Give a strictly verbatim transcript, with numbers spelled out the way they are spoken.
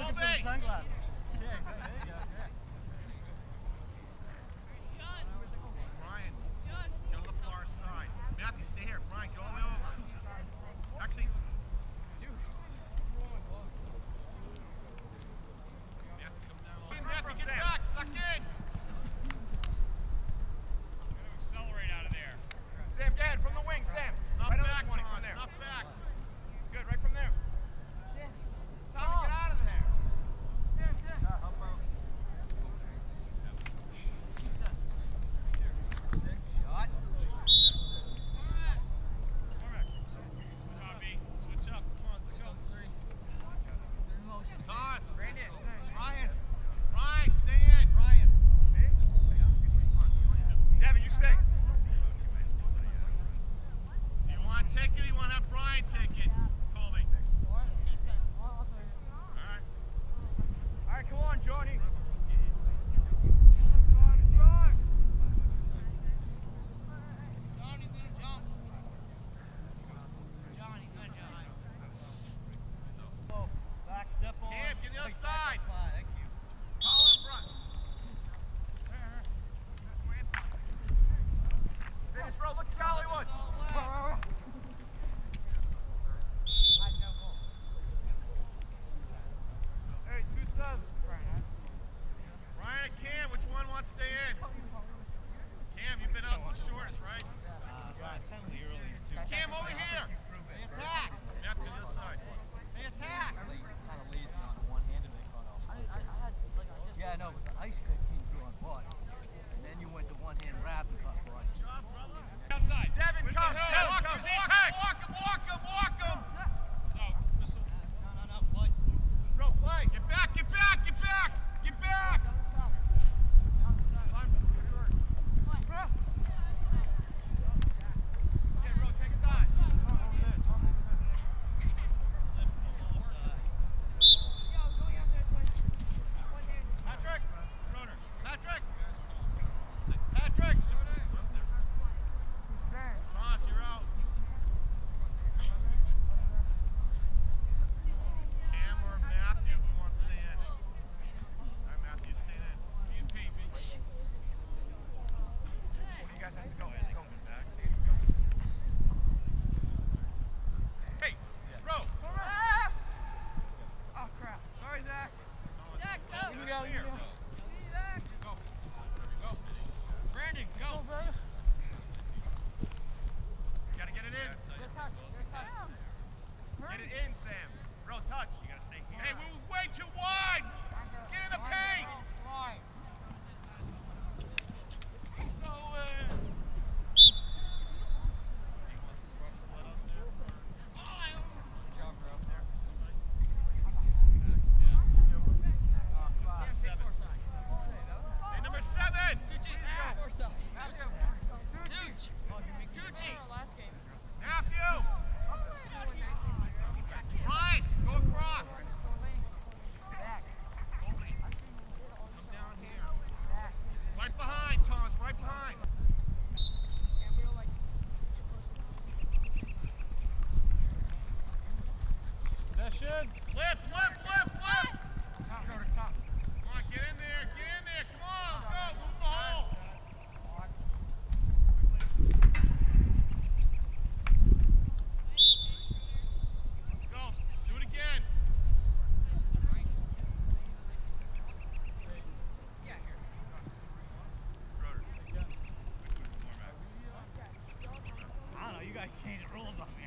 to put the sunglasses. Yeah, there you go. Brian, go to the far side. Matthew, stay here. Brian, go all the way over. Actually, Matthew, come down. Matthew, get back. Suck in. Accelerate out of there. Sam, Dad, from the wing, Sam. Snuff right back, Tom. From there. Snuff back. Good, right from there. Tommy, get out of there. Yeah, yeah. Uh, help out. Shot. Copy. Switch up. Come on, let's go. Three. Three motion. Toss. Brandon. Ryan. Ryan, stay in. Ryan. Devin, you stay. Do you want to take it or do you want to have Brian take it, Colby? All right. All right, come on, Johnny. Johnny's gonna jump. Johnny's gonna jump. Oh, back step on. Cam, get the other side. Thank you. Call in front. Finish, bro. Look at Hollywood. Hey, two subs. Ryan and Cam, which one wants to stay in? Cam, you've been out the shortest, right? Cam, over here. They attack. Matthew, to the other side. They attack. Kind of lazy on the one-handed they cut off. Yeah, I know, but the ice pick came through on butt. And then you went to one-hand wrap and cut butt. Outside. Devin, come, Devin, Devin, walk come. him, Walk tag. him, walk him, walk him, walk him. No, whistle. No, no, no, play. Bro, play. Get back, get back, get back, get back. Okay, bro, take a dive. Patrick. Patrick. Patrick. Toss, you're out. Cam or Matthew, who wants to stay in? All right, Matthew, stay in. B and P. One of you guys has to go. Go. Hey, bro. Oh, crap. Sorry, Zach. Zach, go. Here we go, here we go. Go. Go. Brandon, go. Gotta get it in. Get it in, Sam. Bro, touch. You gotta stay here. Hey, we're way too wide. Get in the paint. Go in. Hey, number seven. Matthew. Ryan, go across. Come down here. Right behind, Thomas, right behind. Possession. Lift, lift, lift, lift. Top, shoulder, top. Come on, get in there, get in there. Come on, let's go. Move the hole. Let's go. Do it again. I don't know, you guys changed the rules on